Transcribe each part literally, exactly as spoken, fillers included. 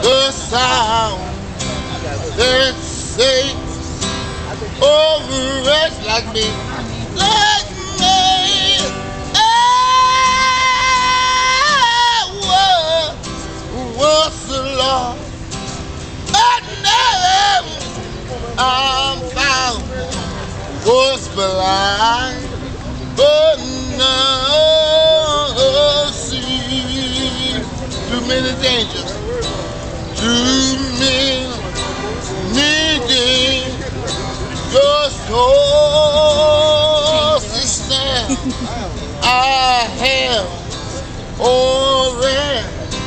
the sound that say over us like me, like me. I was, was the Lord, but now I'm found, was blind, but now see. Too many dangers, too many needing your soul to stand. I have already.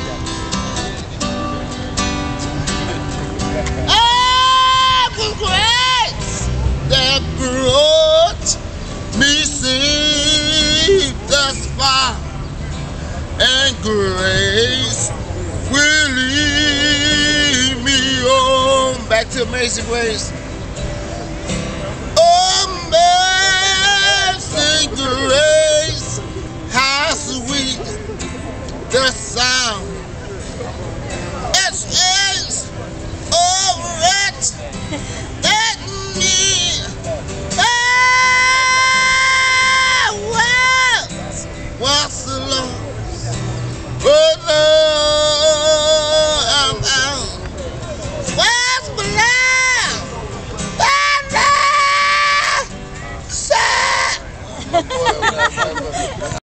Ah, congrats that brought me safe thus far, and grace will lead me on back to Amazing Grace.